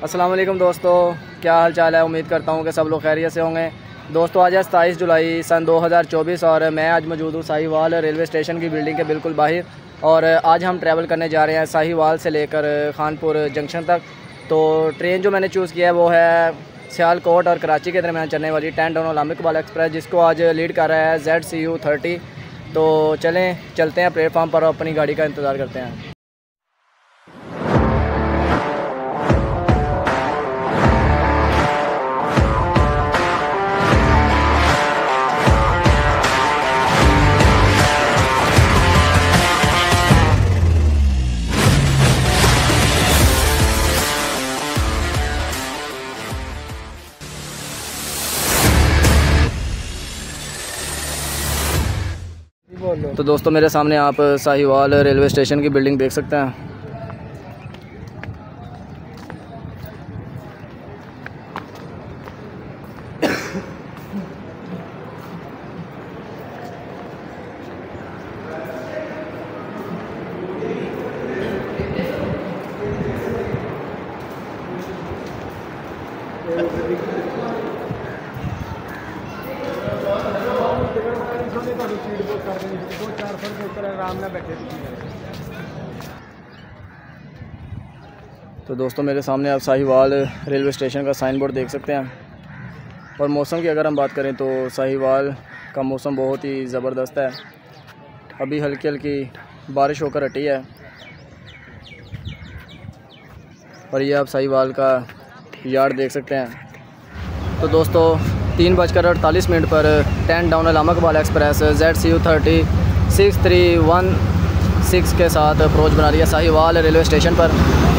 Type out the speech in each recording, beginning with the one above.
अस्सलाम वालेकुम दोस्तों, क्या हाल चाल है। उम्मीद करता हूँ कि सब लोग खैरियत से होंगे। दोस्तों आज है 27 जुलाई सन 2024 और मैं आज मौजूद हूँ साहिवाल रेलवे स्टेशन की बिल्डिंग के बिल्कुल बाहर। और आज हम ट्रैवल करने जा रहे हैं साहिवाल से लेकर खानपुर जंक्शन तक। तो ट्रेन जो मैंने चूज़ किया है वो है सियालकोट और कराची के दरमियान चलने वाली 10 टाउन अल्लामा इकबाल एक्सप्रेस, जिसको आज लीड कर रहा है ZCU30। तो चलते हैं प्लेटफार्म पर और अपनी गाड़ी का इंतज़ार करते हैं। तो दोस्तों मेरे सामने आप साहिवाल रेलवे स्टेशन की बिल्डिंग देख सकते हैं। तो दोस्तों मेरे सामने आप साहिवाल रेलवे स्टेशन का साइन बोर्ड देख सकते हैं। और मौसम की अगर हम बात करें तो साहिवाल का मौसम बहुत ही ज़बरदस्त है। अभी हल्की हल्की बारिश होकर हटी है। और ये आप साहिवाल का यार्ड देख सकते हैं। तो दोस्तों 3:48 पर 10 टाउन अल्लामा इकबाल एक्सप्रेस ZCU30 6316 के साथ अप्रोच बना रही है साहिवाल रेलवे स्टेशन पर।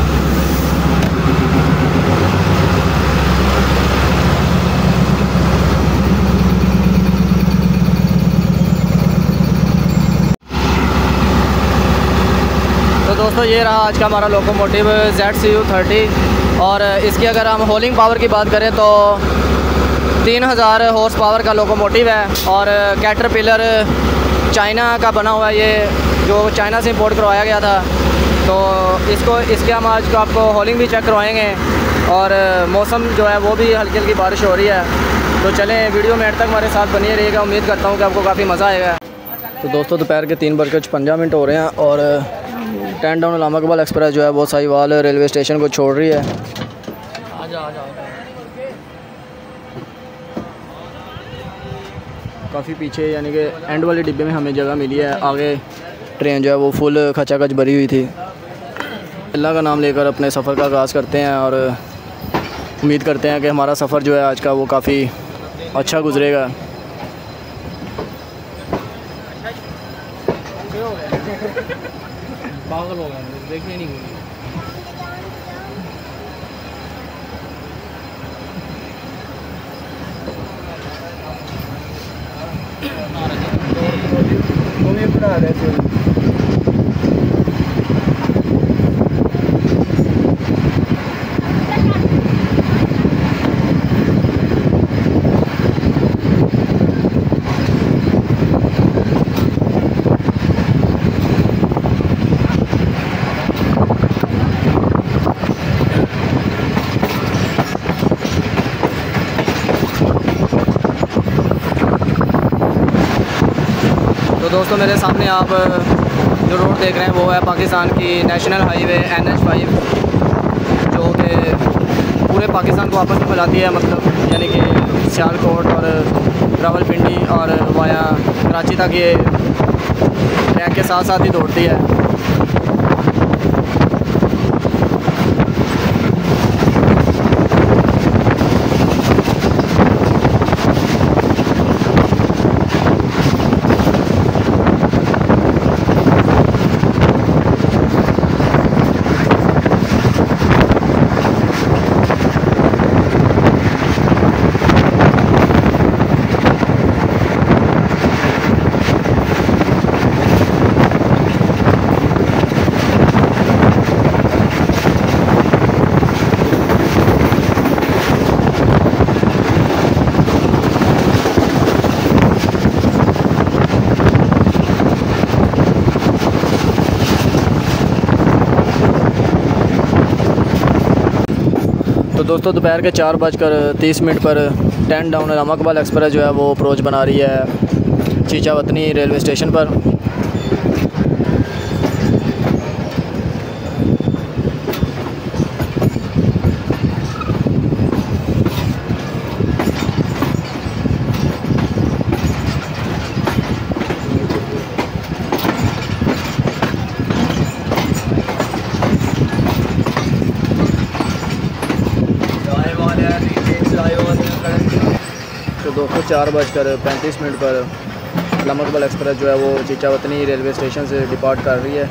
तो दोस्तों ये रहा आज का हमारा लोकोमोटिव ZCU30। और इसकी अगर हम होलिंग पावर की बात करें तो 3000 हॉर्स पावर का लोकोमोटिव है। और कैटरपिलर चाइना का बना हुआ है, ये जो चाइना से इंपोर्ट करवाया गया था। तो इसके हम आज को आपको होलिंग भी चेक करवाएंगे। और मौसम जो है वो भी हल्की हल्की बारिश हो रही है। तो चलें वीडियो में एंड तक हमारे साथ बनिए रहिएगा। उम्मीद करता हूँ कि आपको काफ़ी मज़ा आएगा। तो दोस्तों दोपहर के 3:56 हो रहे हैं और 10 टाउन अल्लामा इकबाल एक्सप्रेस जो है वो साहिवाल रेलवे स्टेशन को छोड़ रही है। काफ़ी पीछे यानी कि एंड वाले डिब्बे में हमें जगह मिली है। आगे ट्रेन जो है वो फुल खचाखच भरी हुई थी। अल्लाह का नाम लेकर अपने सफ़र का आगाज़ करते हैं और उम्मीद करते हैं कि हमारा सफ़र जो है आज का वो काफ़ी अच्छा गुजरेगा। पागल हो गया, देखने नहीं गई। बना रहे थे दोस्तों मेरे सामने आप जो रोड देख रहे हैं वो है पाकिस्तान की नेशनल हाईवे NH5, जो कि पूरे पाकिस्तान को आपस में मिलाती है। मतलब यानी कि सियालकोट और रावलपिंडी और वाया कराची तक ये ट्रैक के साथ साथ ही दौड़ती है। तो दोस्तों दोपहर के 4:30 पर 10 डाउन अल्लामा इकबाल एक्सप्रेस जो है वो अप्रोच बना रही है चीचा वतनी रेलवे स्टेशन पर। तो दोस्तों 4:35 पर अल्लामा इकबाल एक्सप्रेस जो है वो चीचा वतनी रेलवे स्टेशन से डिपार्ट कर रही है।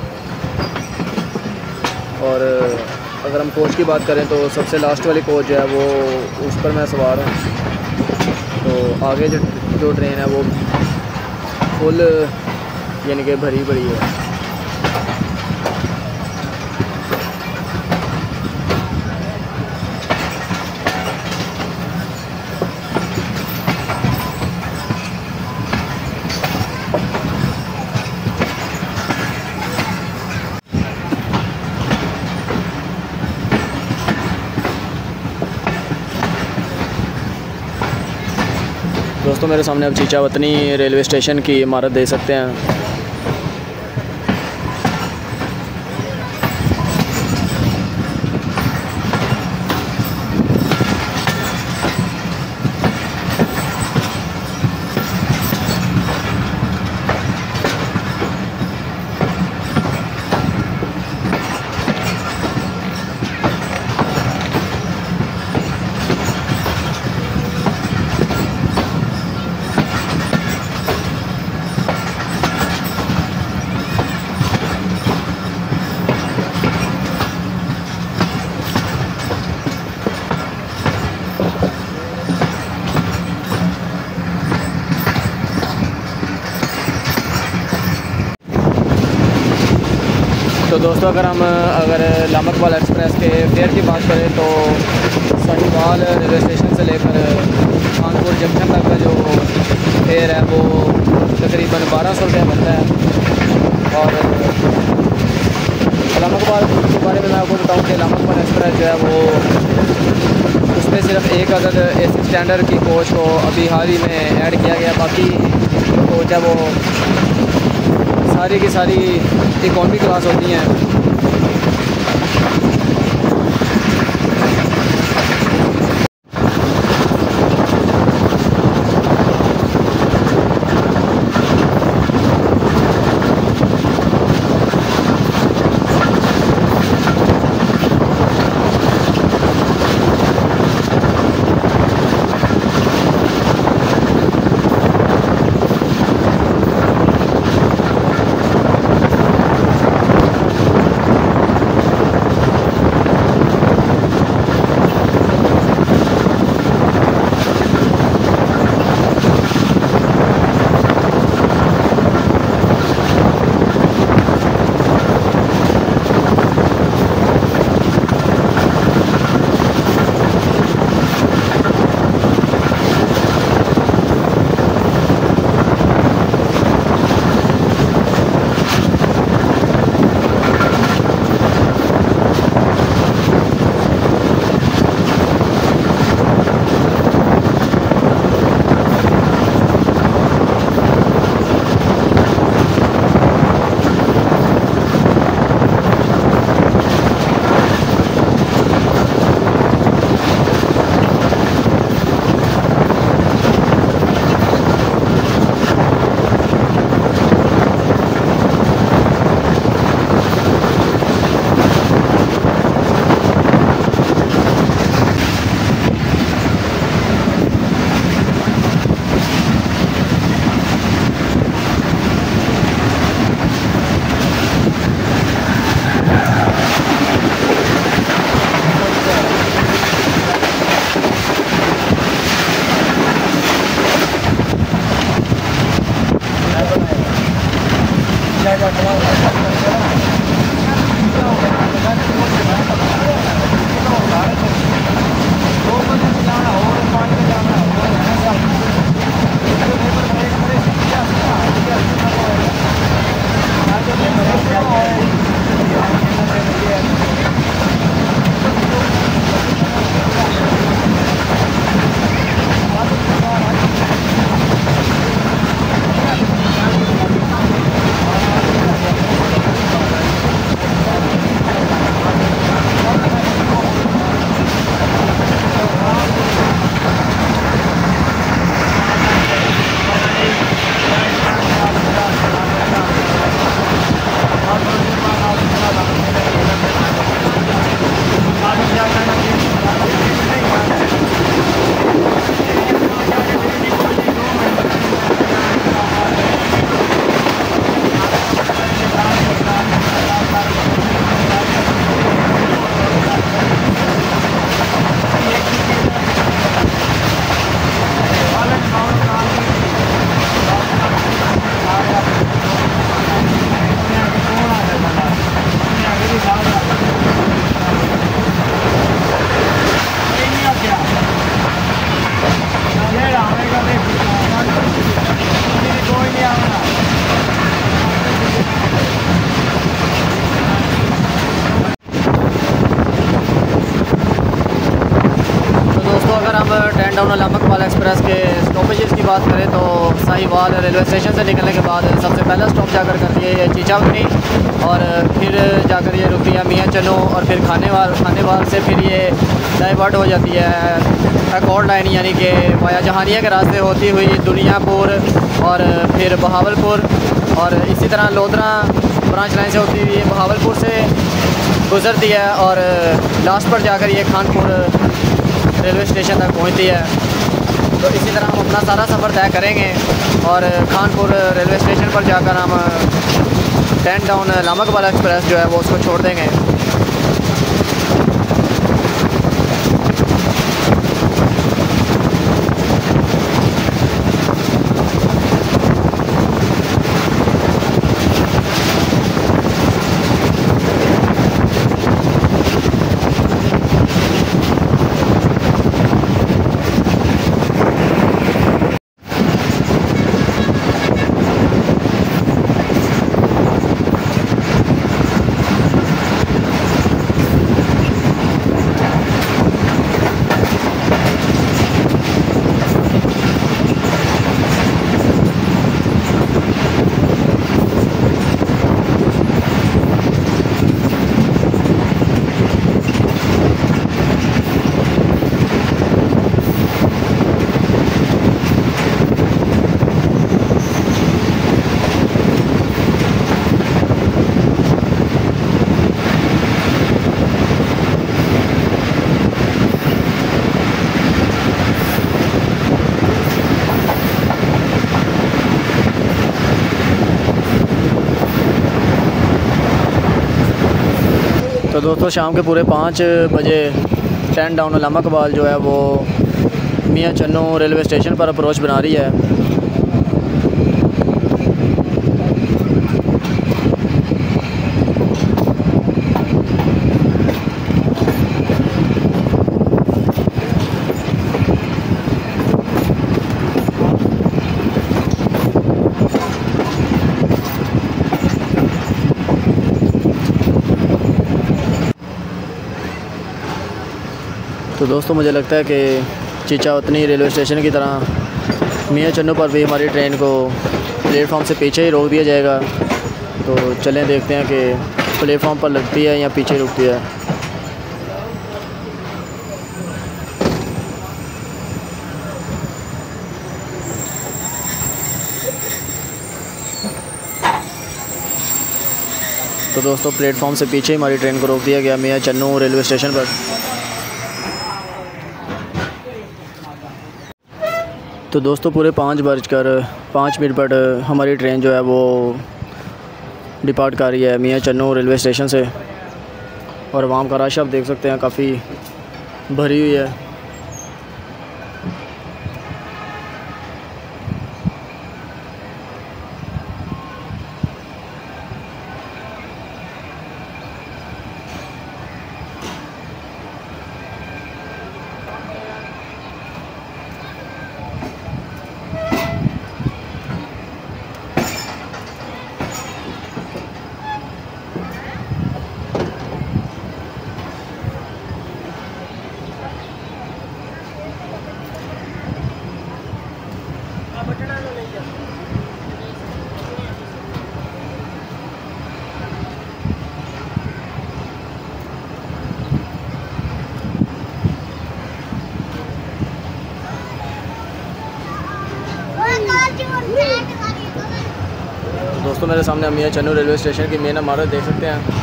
और अगर हम कोच की बात करें तो सबसे लास्ट वाली कोच जो है वो उस पर मैं सवार हूँ। तो आगे जो ट्रेन है वो फुल यानी कि भरी भरी है। दोस्तों मेरे सामने अब चीचा वतनी रेलवे स्टेशन की इमारत देख सकते हैं। तो दोस्तों अगर अल्लामा इकबाल एक्सप्रेस के फेयर की बात करें तो साहिवाल रेलवे स्टेशन से लेकर खानपुर जंक्शन तक का जो फेयर है वो तकरीबन 1200 रुपये बनता है। और अल्लामा इकबाल के बारे में मैं आपको बताऊं कि अल्लामा इकबाल एक्सप्रेस जो है वो उसमें सिर्फ एक अदद AC स्टैंडर्ड की कोच को अभी हाल ही में ऐड किया गया। बाकी जो कोच है वो सारी की सारी इकॉनमी क्लास होती हैं। डाउन अल्लामा इकबाल एक्सप्रेस के स्टॉपेजेस की बात करें तो साहिवाल रेलवे स्टेशन से निकलने के बाद सबसे पहला स्टॉप जाकर करती है ये चीचावनी, और फिर जाकर ये रुकती है मियाँ चन्नू, और फिर खानेवाल से फिर ये डाइवर्ट हो जाती है अकॉर्ड लाइन, यानी कि वाया जहानिया के रास्ते होती हुई दुनियापुर और फिर बहावलपुर, और इसी तरह लोधरा ब्रांच लाइन से होती हुई बहावलपुर से गुज़रती है और लास्ट पर जाकर ये खानपुर रेलवे स्टेशन तक पहुंचती है। तो इसी तरह हम अपना सारा सफ़र तय करेंगे और खानपुर रेलवे स्टेशन पर जाकर हम 10 डाउन अल्लामा इकबाल एक्सप्रेस जो है वो उसको छोड़ देंगे। तो दोस्तों शाम के पूरे 5 बजे 10 डाउन अल्लामा इकबाल जो है वो मियाँ चन्नू रेलवे स्टेशन पर अप्रोच बना रही है। तो दोस्तों मुझे लगता है कि चीचावतनी रेलवे स्टेशन की तरह मियाँ चन्नू पर भी हमारी ट्रेन को प्लेटफॉर्म से पीछे ही रोक दिया जाएगा। तो चलें देखते हैं कि प्लेटफॉर्म पर लगती है या पीछे रुकती है। तो दोस्तों प्लेटफॉर्म से पीछे ही हमारी ट्रेन को रोक दिया गया मियाँ चन्नू रेलवे स्टेशन पर। तो दोस्तों पूरे 5:05 पर हमारी ट्रेन जो है वो डिपार्ट कर रही है मियाँ चन्नू रेलवे स्टेशन से, और आवाम का रश आप देख सकते हैं काफ़ी भरी हुई है। दोस्तों मेरे सामने मियाँ चन्नू रेलवे स्टेशन की मेन इमारत देख सकते हैं।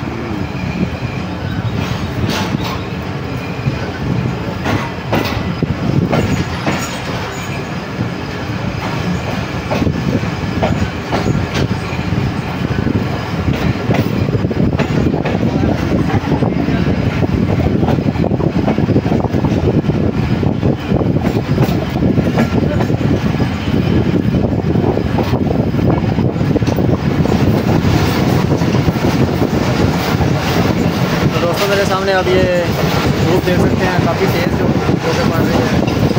मेरे सामने अब ये धूप देख सकते हैं काफ़ी तेज़ जो के पड़ रही है।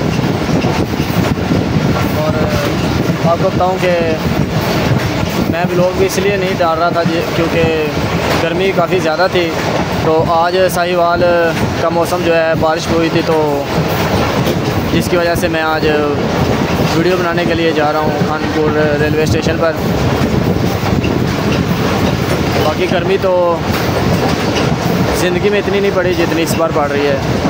और आपको बताऊं कि मैं व्लॉग भी इसलिए नहीं डाल रहा था क्योंकि गर्मी काफ़ी ज़्यादा थी। तो आज साहिवाल का मौसम जो है बारिश हुई थी, तो जिसकी वजह से मैं आज वीडियो बनाने के लिए जा रहा हूँ खानपुर रेलवे स्टेशन पर। बाकी गर्मी तो ज़िंदगी में इतनी नहीं पड़ी जितनी इस बार पड़ रही है।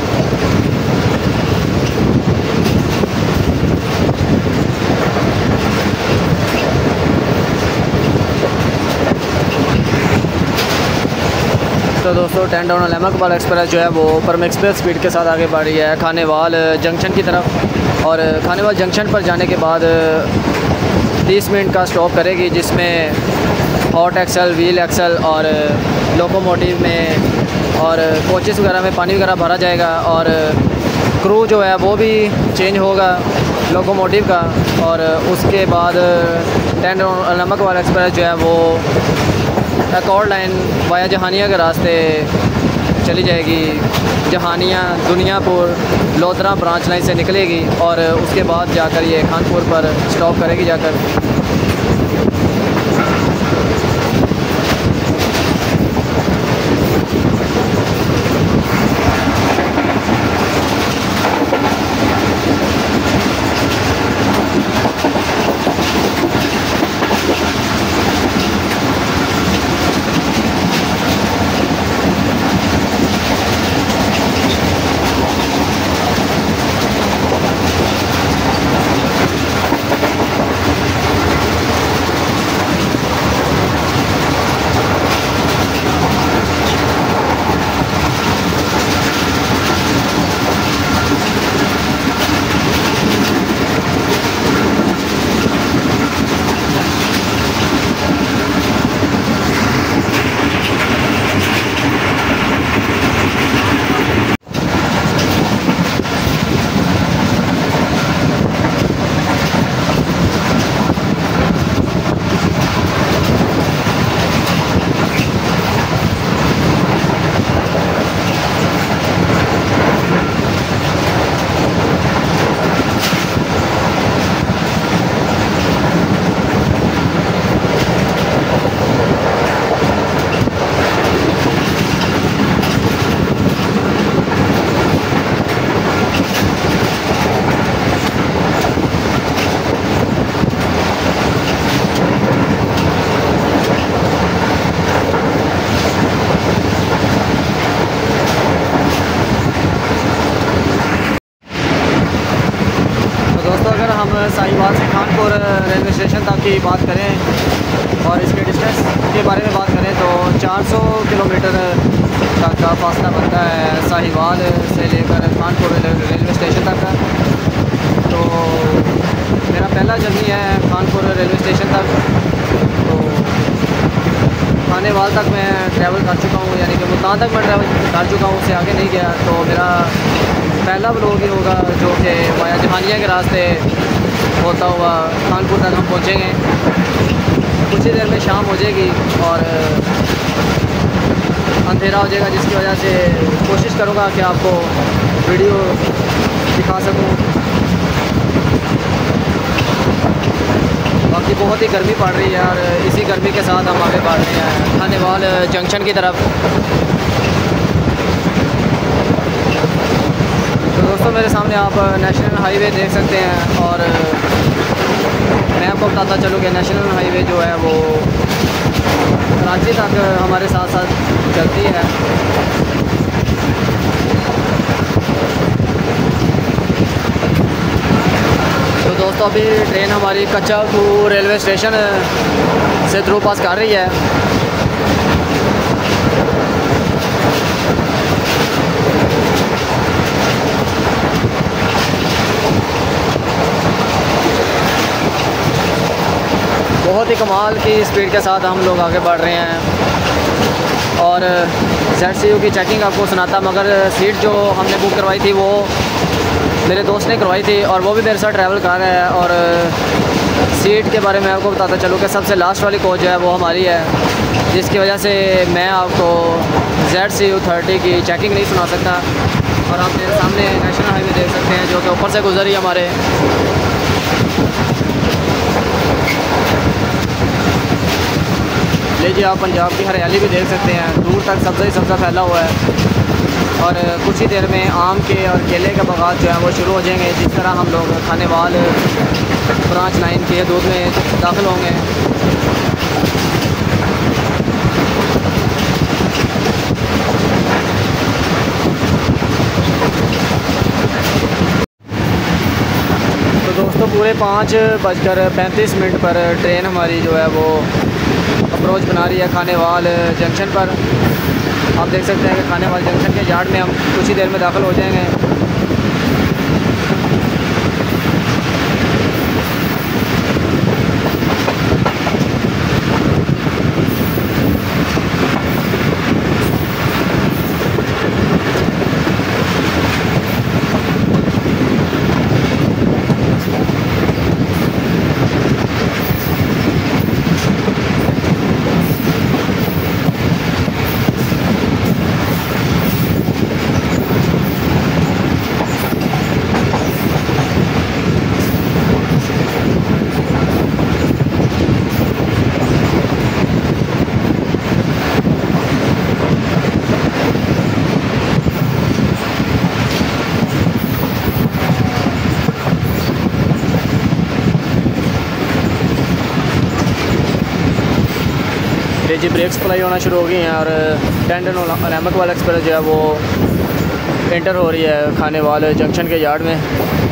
तो दोस्तों 10 डाउन अल्लामा इकबाल एक्सप्रेस जो है वो ऊपर में एक्सप्रेस स्पीड के साथ आगे बढ़ रही है खानेवाल जंक्शन की तरफ। और खानेवाल जंक्शन पर जाने के बाद 30 मिनट का स्टॉप करेगी, जिसमें हॉट एक्सल, व्हील एक्सल और लोकोमोटिव में और कोचेस वगैरह में पानी वगैरह भरा जाएगा। और क्रू जो है वो भी चेंज होगा लोकोमोटिव का। और उसके बाद 10 डाउन अल्लामा इकबाल एक्सप्रेस जो है वो एक और लाइन वाया जहानिया के रास्ते चली जाएगी। जहानिया, दुनियापुर, लोधरा ब्रांच लाइन से निकलेगी और उसके बाद जाकर ये खानपुर पर स्टॉप करेगी जाकर। साहिवाल से खानपुर रेलवे स्टेशन तक की बात करें और इसके डिस्टेंस के बारे में बात करें तो 400 किलोमीटर तक का फासला बनता है साहिवाल से लेकर खानपुर रेलवे स्टेशन तक का। तो मेरा पहला जर्नी है खानपुर रेलवे स्टेशन तक। तो खानेवाल तक मैं ट्रैवल कर चुका हूँ, यानी कि मुल्तान तक मैं ट्रैवल कर चुका हूँ, उससे आगे नहीं गया। तो मेरा पहला व्लॉग ही होगा जो कि वाया जहानिया के रास्ते होता हुआ खानपुर तक हम पहुँचेंगे। कुछ ही देर में शाम हो जाएगी और अंधेरा हो जाएगा, जिसकी वजह से कोशिश करूँगा कि आपको वीडियो दिखा सकूँ। बाकी बहुत ही गर्मी पड़ रही है और इसी गर्मी के साथ हम आगे बढ़ रहे हैं खानेवाल जंक्शन की तरफ। तो दोस्तों मेरे सामने आप नेशनल हाईवे देख सकते हैं और मैं आपको बताता चलूँ कि नेशनल हाईवे जो है वो कराची तक हमारे साथ साथ चलती है। तो दोस्तों अभी ट्रेन हमारी कच्चापुर रेलवे स्टेशन से थ्रू पास कर रही है। बहुत ही कमाल की स्पीड के साथ हम लोग आगे बढ़ रहे हैं। और ZCU की चेकिंग आपको सुनाता, मगर सीट जो हमने बुक करवाई थी वो मेरे दोस्त ने करवाई थी और वो भी मेरे साथ ट्रैवल कर रहा है। और सीट के बारे में आपको बताता चलूँ कि सबसे लास्ट वाली कोच जो है वो हमारी है, जिसकी वजह से मैं आपको ZCU 30 की चेकिंग नहीं सुना सकता। और आप मेरे सामने नेशनल हाईवे देख सकते हैं जो कि ऊपर से गुजरी हमारे। लीजिए आप पंजाब की हरियाली भी देख सकते हैं, दूर तक सब्ज़ा ही सब्ज़ा फैला हुआ है। और कुछ ही देर में आम के और केले के बागात जो है वो शुरू हो जाएंगे। जिस तरह हम लोग खानेवाल ब्रांच लाइन के दूध में दाखिल होंगे। तो दोस्तों पूरे 5:35 पर ट्रेन हमारी जो है वो अप्रोच बना रही है खानेवाल जंक्शन पर। आप देख सकते हैं कि खानेवाल जंक्शन के यार्ड में हम कुछ ही देर में दाखिल हो जाएंगे। जी ब्रेक्स अप्लाई होना शुरू हो गई हैं और टेंडन अल्लामा इकबाल एक्सप्रेस जो है वो एंटर हो रही है खानेवाल जंक्शन के यार्ड में।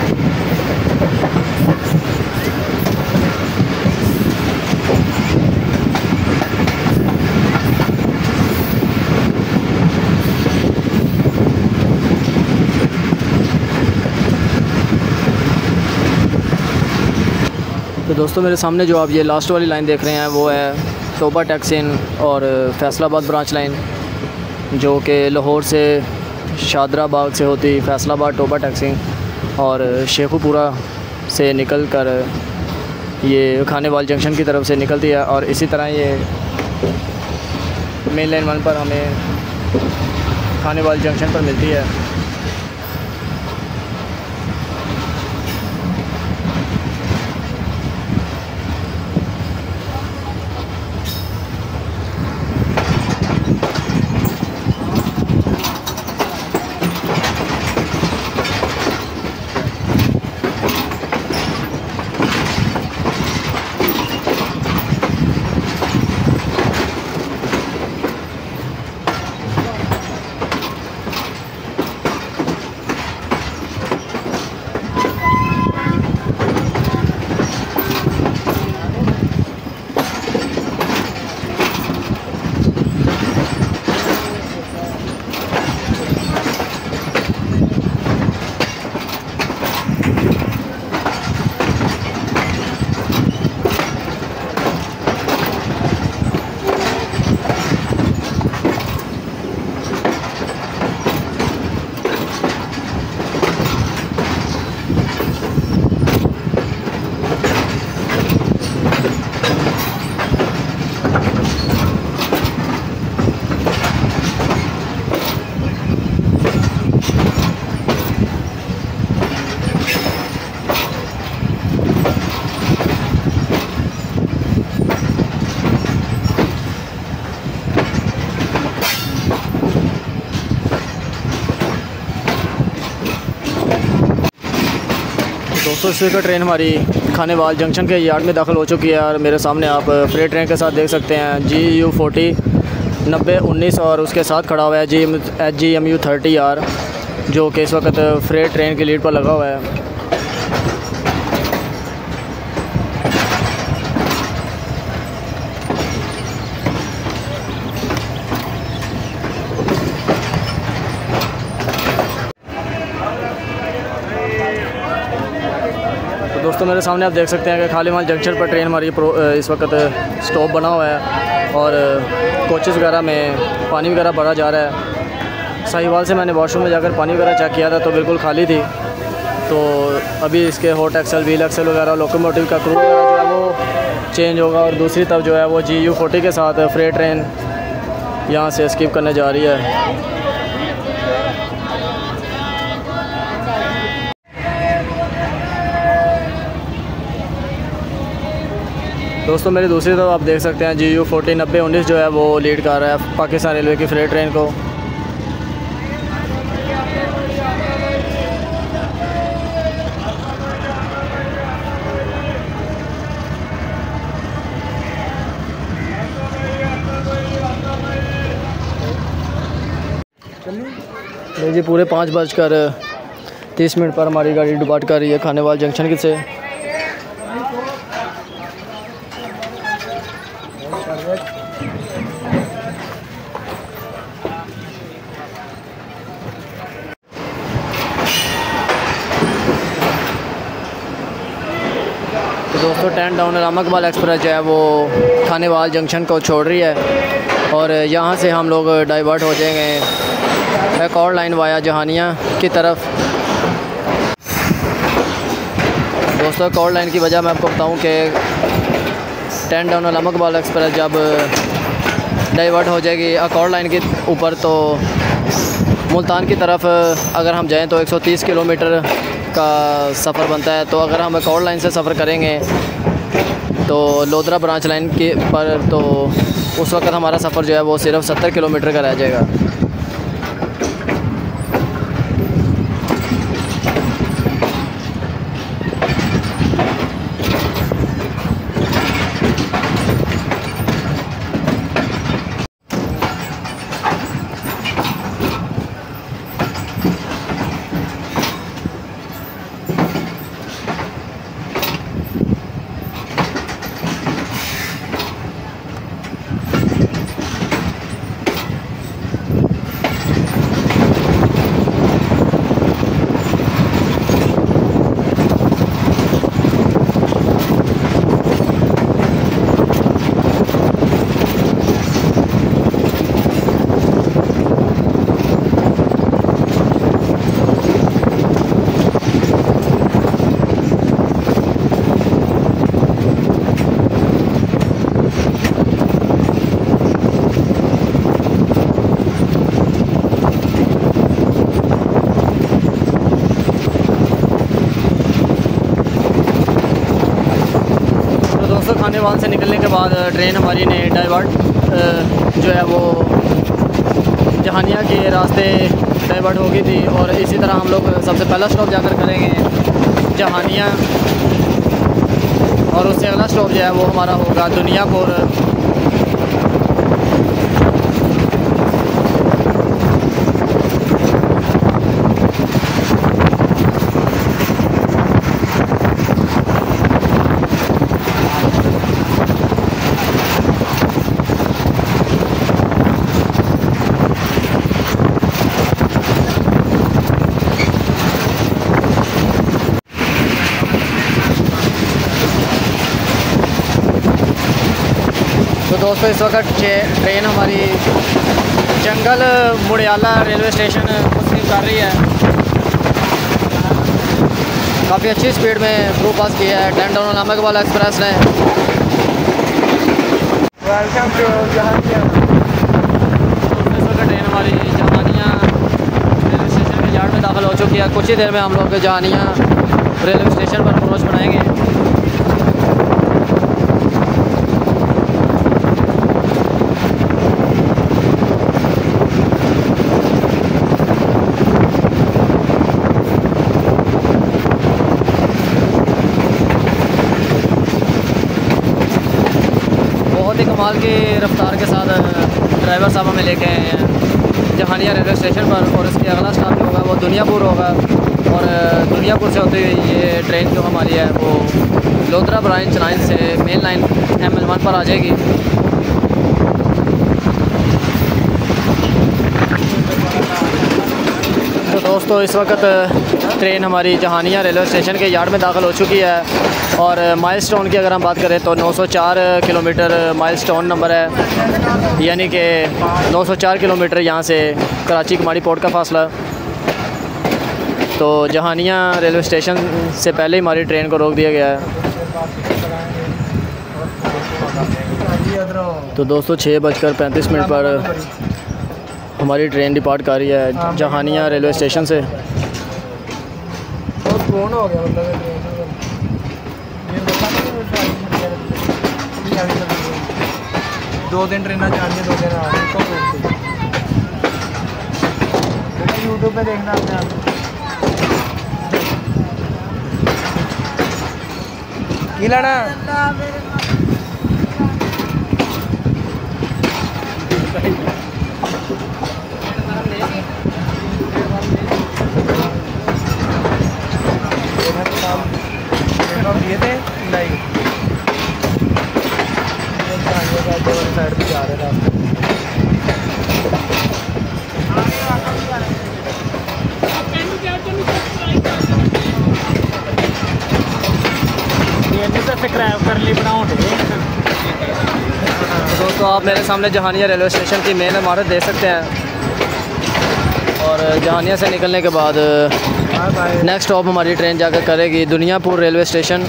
तो दोस्तों मेरे सामने जो आप ये लास्ट वाली लाइन देख रहे हैं वो है तोबा टैक्सिन और फैसलाबाद ब्रांच लाइन, जो कि लाहौर से शादरा बाग से होती फैसलाबाद टोबा टैक्सिन और शेखुपुरा से निकल कर ये खानेवाल जंक्शन की तरफ से निकलती है। और इसी तरह ये मेन लाइन 1 पर हमें खानेवाल जंक्शन पर मिलती है। दोस्तों इस का ट्रेन हमारी खानेवाल जंक्शन के यार्ड में दाखिल हो चुकी है और मेरे सामने आप फ्रेट ट्रेन के साथ देख सकते हैं GU40 9019 और उसके साथ खड़ा हुआ है GMU 30R, जो कि इस वक्त फ्रेट ट्रेन की लीड पर लगा हुआ है। दोस्तों मेरे सामने आप देख सकते हैं कि खानेवाल जंक्शन पर ट्रेन हमारी इस वक्त स्टॉप बना हुआ है और कोचेज़ वगैरह में पानी वगैरह भरा जा रहा है। साहिवाल से मैंने वॉशरूम में जाकर पानी वगैरह चेक किया था तो बिल्कुल खाली थी। तो अभी इसके हॉट एक्सल व्हील एक्सल वगैरह लोकोमोटिव का क्रू वगैरह जो है वो चेंज होगा और दूसरी तरफ जो है वो GU40 के साथ फ्रेट ट्रेन यहाँ से स्किप करने जा रही है। दोस्तों मेरी दूसरी तरफ आप देख सकते हैं GU40 9019 जो है वो लीड कर रहा है पाकिस्तान रेलवे की फ्रेट ट्रेन को। जी पूरे 5:30 पर हमारी गाड़ी डिपार्ट कर रही है खानेवाल जंक्शन से। तो दोस्तों 10 डाउन अल्लामा इकबाल एक्सप्रेस जो है वो खानेवाल जंक्शन को छोड़ रही है और यहाँ से हम लोग डाइवर्ट हो जाएंगे एक और लाइन वाया जहानिया की तरफ। दोस्तों एक और लाइन की वजह मैं आपको बताऊँ कि 10 डाउन अल्लामा इकबाल एक्सप्रेस जब डाइवर्ट हो जाएगी एक और लाइन के ऊपर तो मुल्तान की तरफ अगर हम जाएँ तो 130 किलोमीटर का सफ़र बनता है। तो अगर हम एक और लाइन से सफ़र करेंगे तो लोधरा ब्रांच लाइन के पर तो उस वक्त हमारा सफ़र जो है वो सिर्फ 70 किलोमीटर का रह जाएगा। खानेवाल से निकलने के बाद ट्रेन हमारी ने डाइवर्ट जो है वो जहानिया के रास्ते डाइवर्ट हो गई थी और इसी तरह हम लोग सबसे पहला स्टॉप जाकर करेंगे जहानिया और उससे अगला स्टॉप जो है वो हमारा होगा दुनियापुर। तो दोस्तों इस वक्त ट्रेन हमारी जंगल मुड़ियाला रेलवे स्टेशन मुस्लिम कर रही है। काफ़ी अच्छी स्पीड में थ्रू पास किया है 10 डाउन अल्लामा इकबाल एक्सप्रेस ने। Welcome to Jahania. इस वक्त ट्रेन हमारी जहानिया रेलवे स्टेशन के यार्ड में दाखिल हो चुकी है। कुछ ही देर में हम लोग जहानिया रेलवे स्टेशन पर अप्रोच बनाएंगे। कमाल की रफ्तार के साथ ड्राइवर साहब हमें लेके आए हैं जहानिया रेलवे स्टेशन पर और इसके अगला स्टॉप जो होगा वो दुनियापुर होगा और दुनियापुर से होते हुए ये ट्रेन जो हमारी है वो लोधरा ब्रांच लाइन से मेन लाइन ML1 पर आ जाएगी। तो दोस्तों इस वक्त ट्रेन हमारी जहानिया रेलवे स्टेशन के यार्ड में दाखिल हो चुकी है और माइलस्टोन की अगर हम बात करें तो 904 किलोमीटर माइलस्टोन नंबर है, यानी कि 904 किलोमीटर यहाँ से कराची कमाड़ी पोर्ट का फासला। तो जहानिया रेलवे स्टेशन से पहले ही हमारी ट्रेन को रोक दिया गया है। तो दोस्तों 6:35 पर हमारी ट्रेन डिपार्ट कर रही है जहानिया रेलवे स्टेशन से। दो दिन ट्रेन जानी है, 2 दिन आ रही है। यूट्यूब पे देखना अपने आप की लाना। हम दिए थे लाइक साइड पे जा रहे थे कर ली बनाओ। दोस्तों आप मेरे सामने जहानिया रेलवे स्टेशन की मेन इमारत देख सकते हैं। और जहानिया से निकलने के बाद नेक्स्ट स्टॉप हमारी ट्रेन जाकर करेगी दुनियापुर रेलवे स्टेशन।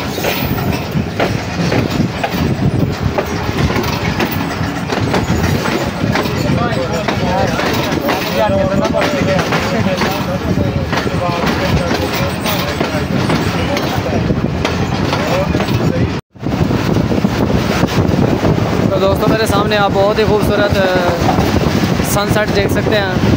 तो दोस्तों मेरे सामने आप बहुत ही खूबसूरत सनसेट देख सकते हैं।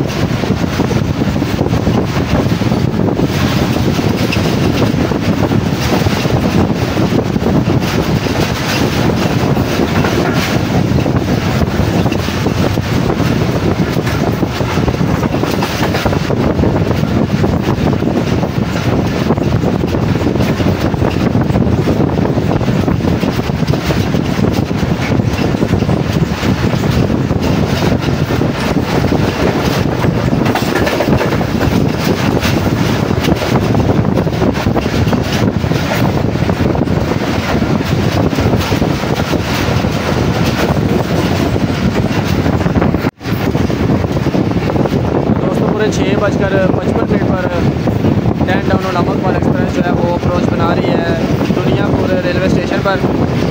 6:55 पर 10 डाउन अल्लामा इकबाल एक्सप्रेस जो है वो अप्रोच बना रही है दुनियापुर रेलवे स्टेशन पर।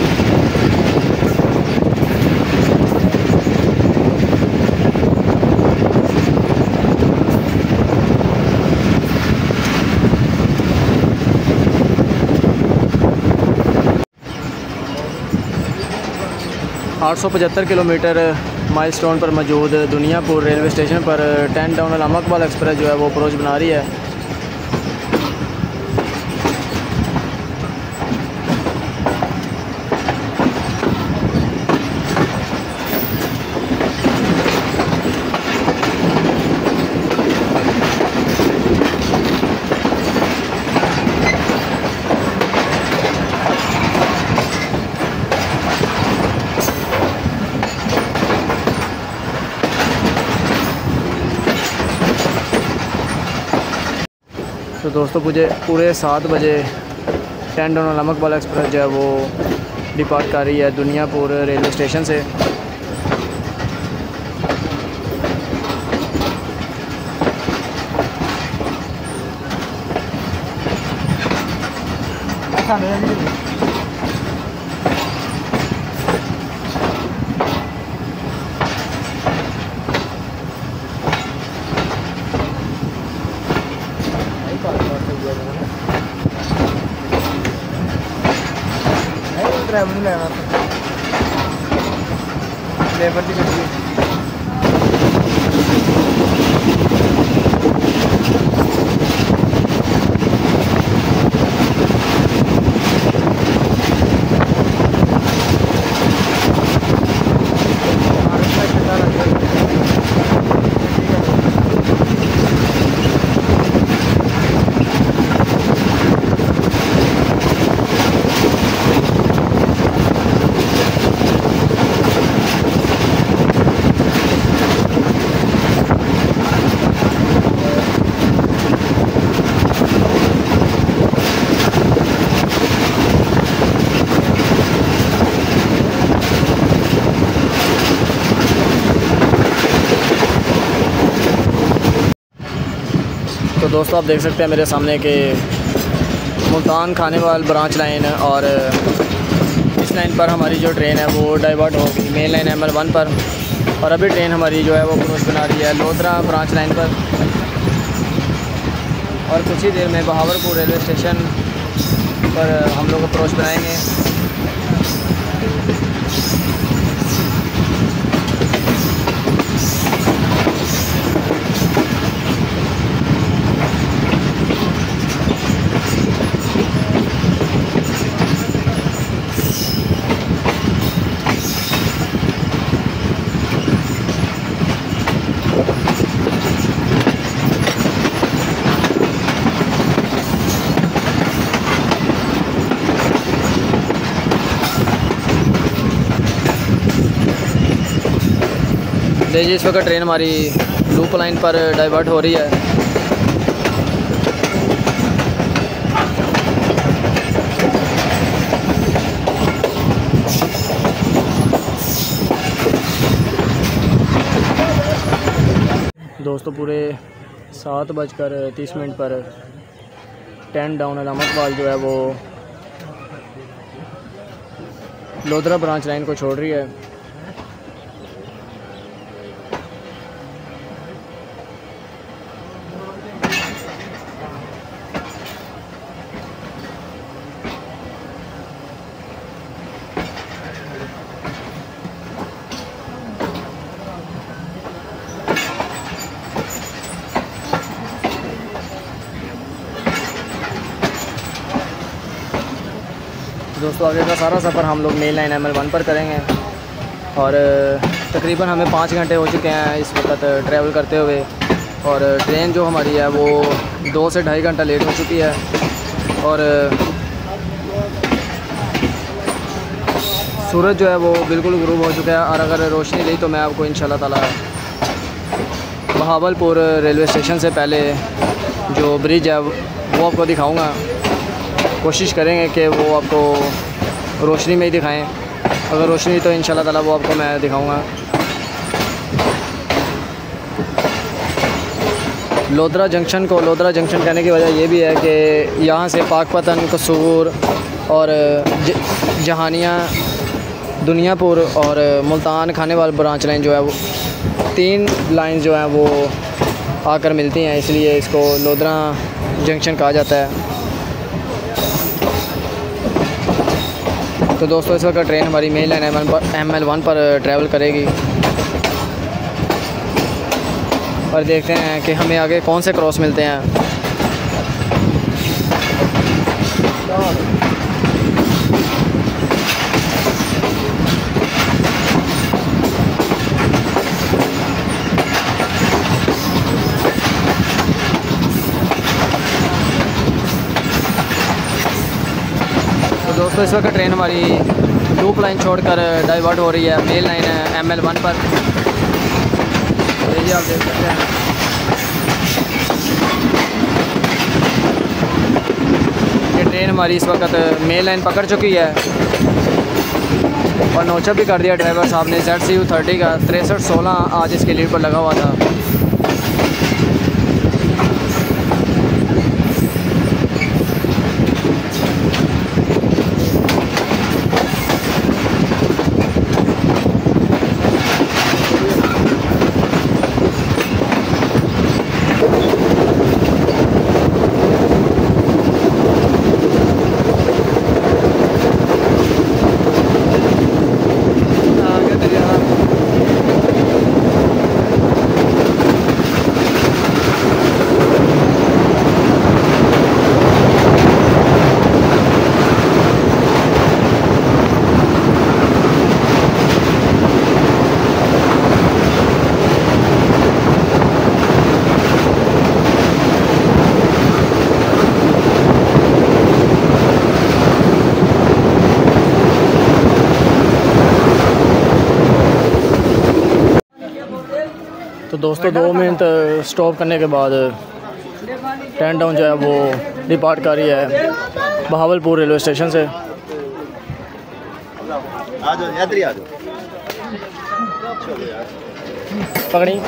875 किलोमीटर माइलस्टोन पर मौजूद दुनियापुर रेलवे स्टेशन पर 10 डाउन अल्लामा इकबाल एक्सप्रेस जो है वो अप्रोच बना रही है। तो दोस्तों पूरे 7 बजे 10 डाउन अल्लामा इकबाल एक्सप्रेस जो है वो डिपार्ट कर रही है दुनियापुर रेलवे स्टेशन से। ड्राइवर नहीं लेना लेबर की गड्डी तो दोस्तों आप देख सकते हैं मेरे सामने के मुल्तान खानेवाल ब्रांच लाइन और इस लाइन पर हमारी जो ट्रेन है वो डाइवर्ट होगी मेन लाइन ML1 पर। और अभी ट्रेन हमारी जो है वो अप्रोच बना रही है लोधरा ब्रांच लाइन पर। और कुछ ही देर में बहावलपुर रेलवे स्टेशन पर हम लोग अप्रोच बनाएंगे। देखिए इस वक्त ट्रेन हमारी लूप लाइन पर डाइवर्ट हो रही है। दोस्तों पूरे 7:30 पर 10 डाउन अल्लामा इकबाल जो है वो लोधरा ब्रांच लाइन को छोड़ रही है। दोस्तों आगे का सारा सफ़र हम लोग मेन लाइन ML1 पर करेंगे और तकरीबन हमें 5 घंटे हो चुके हैं इस वक्त ट्रैवल करते हुए। और ट्रेन जो हमारी है वो 2 से 2.5 घंटा लेट हो चुकी है। और सूरज जो है वो बिल्कुल गुरूब हो चुका है। और अगर रोशनी रही तो मैं आपको इंशाल्लाह ताला बहावलपुर रेलवे स्टेशन से पहले जो ब्रिज है वो आपको दिखाऊँगा। कोशिश करेंगे कि वो आपको रोशनी में ही दिखाएं। अगर रोशनी तो इंशाल्लाह ताला वो आपको मैं दिखाऊंगा। लोधरा जंक्शन को लोधरा जंक्शन कहने की वजह ये भी है कि यहाँ से पाकपतन, कसूर और जहानिया, दुनियापुर और मुल्तान खानेवाल ब्रांच लाइन जो है वो 3 लाइन जो हैं वो आकर मिलती हैं, इसलिए इसको लोधरा जंक्शन कहा जाता है। तो दोस्तों इस वक्त ट्रेन हमारी मेन लाइन ML1 पर ट्रैवल करेगी और देखते हैं कि हमें आगे कौन से क्रॉस मिलते हैं। दोस्तों इस वक्त ट्रेन हमारी लूप लाइन छोड़कर डाइवर्ट हो रही है मेन लाइन ML1 पर। ये आप देख सकते हैं ये ट्रेन हमारी इस वक्त मेन लाइन पकड़ चुकी है और नोचा भी कर दिया ड्राइवर साहब ने। ZCU30 का 6316 आज इसके लीड पर लगा हुआ था। तो दोस्तों 2 मिनट स्टॉप करने के बाद 10 डाउन जो है वो डिपार्ट कर रही है बहावलपुर रेलवे स्टेशन से। पकड़ी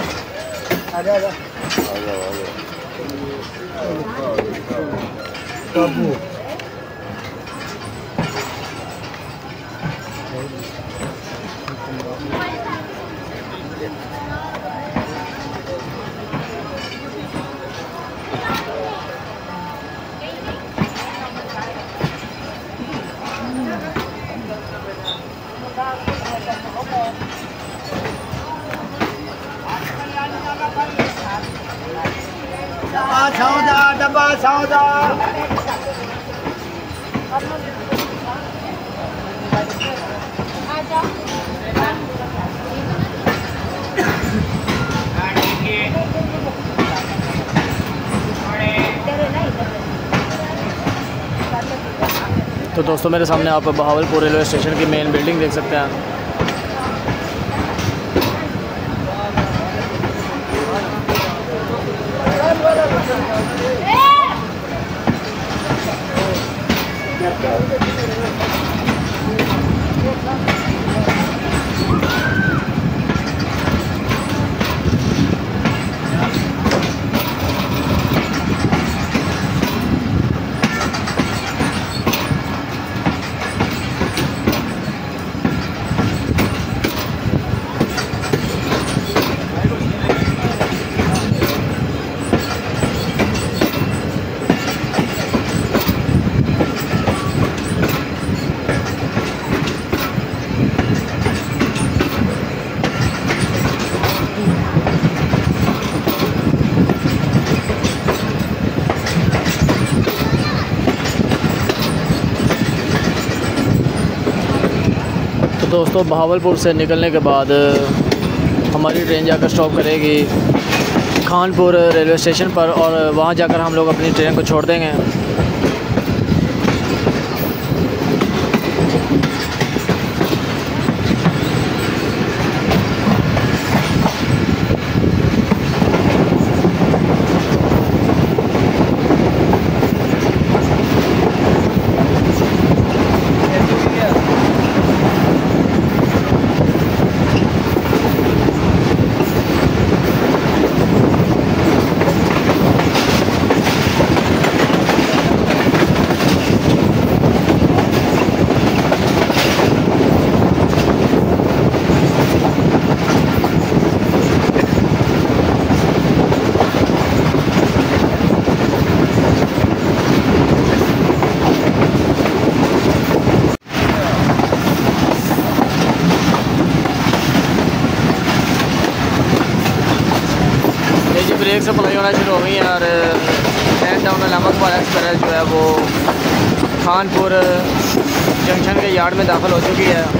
डब्बा सौदा तो दोस्तों मेरे सामने आप बहावलपुर रेलवे स्टेशन की मेन बिल्डिंग देख सकते हैं। दोस्तों बहावलपुर से निकलने के बाद हमारी ट्रेन जाकर स्टॉप करेगी खानपुर रेलवे स्टेशन पर और वहाँ जाकर हम लोग अपनी ट्रेन को छोड़ देंगे। ब्रेक सप्लाई होना शुरू हो गई है और and down Allama Iqbal express जो है वो खानपुर जंक्शन के यार्ड में दाखिल हो चुकी है।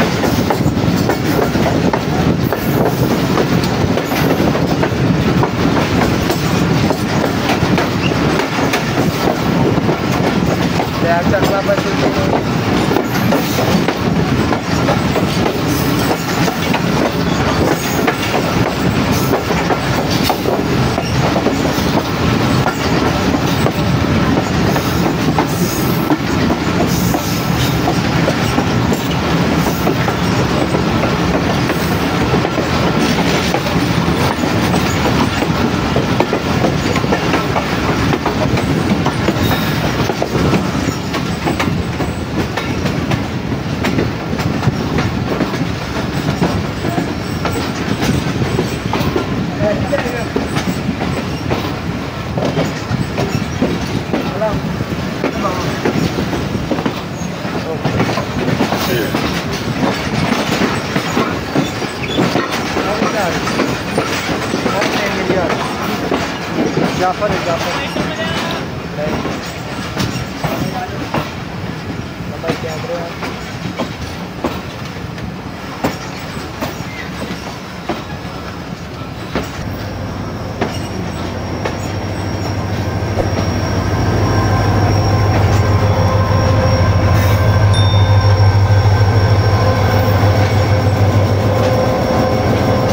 जाफर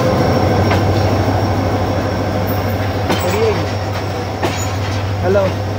हेलो